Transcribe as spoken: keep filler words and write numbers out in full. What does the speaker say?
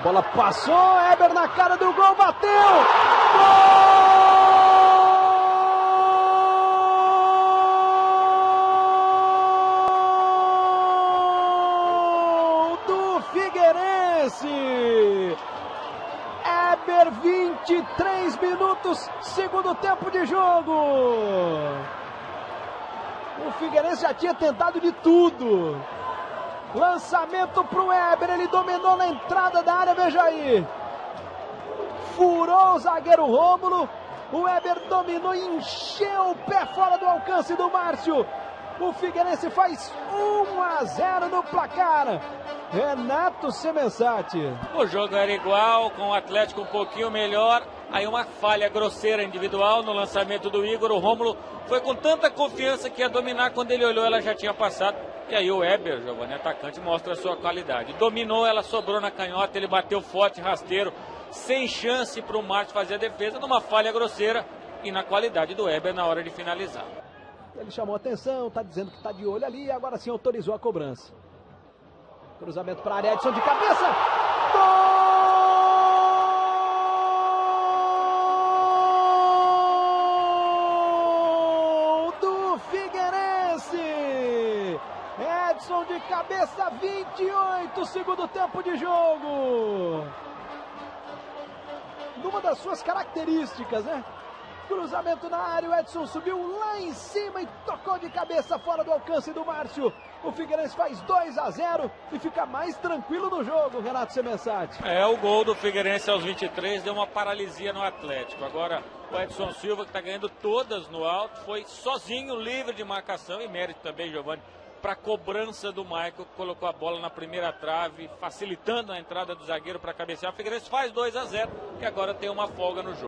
bola passou, Eber na cara do gol, bateu! Gol do Figueirense! Eber, vinte e três minutos, segundo tempo de jogo. O Figueirense já tinha tentado de tudo. Lançamento para o Eber, ele dominou na entrada da área, veja aí. Furou o zagueiro Rômulo, o Eber dominou e encheu o pé fora do alcance do Márcio. O Figueirense faz um a zero no placar. Renato Semensati. O jogo era igual, com o Atlético um pouquinho melhor. Aí uma falha grosseira individual no lançamento do Igor. O Rômulo foi com tanta confiança que ia dominar. Quando ele olhou, ela já tinha passado. E aí o Eber, Giovanni, atacante, mostra a sua qualidade. Dominou, ela sobrou na canhota, ele bateu forte, rasteiro, sem chance para o Márcio fazer a defesa, numa falha grosseira e na qualidade do Eber na hora de finalizar. Ele chamou a atenção, está dizendo que está de olho ali, agora sim autorizou a cobrança. Cruzamento para a área, Edson de cabeça. Gol do Figueirense. Edson de cabeça, vinte e oito, segundo tempo de jogo. Numa das suas características, né? Cruzamento na área, o Edson subiu lá em cima e tocou de cabeça fora do alcance do Márcio. O Figueirense faz dois a zero e fica mais tranquilo no jogo, Renato Semensati. É, o gol do Figueirense aos vinte e três deu uma paralisia no Atlético. Agora o Edson Silva, que está ganhando todas no alto, foi sozinho, livre de marcação, e mérito também, Giovanni, para a cobrança do Michael, que colocou a bola na primeira trave, facilitando a entrada do zagueiro para cabecear. O Figueirense faz dois a zero, que agora tem uma folga no jogo.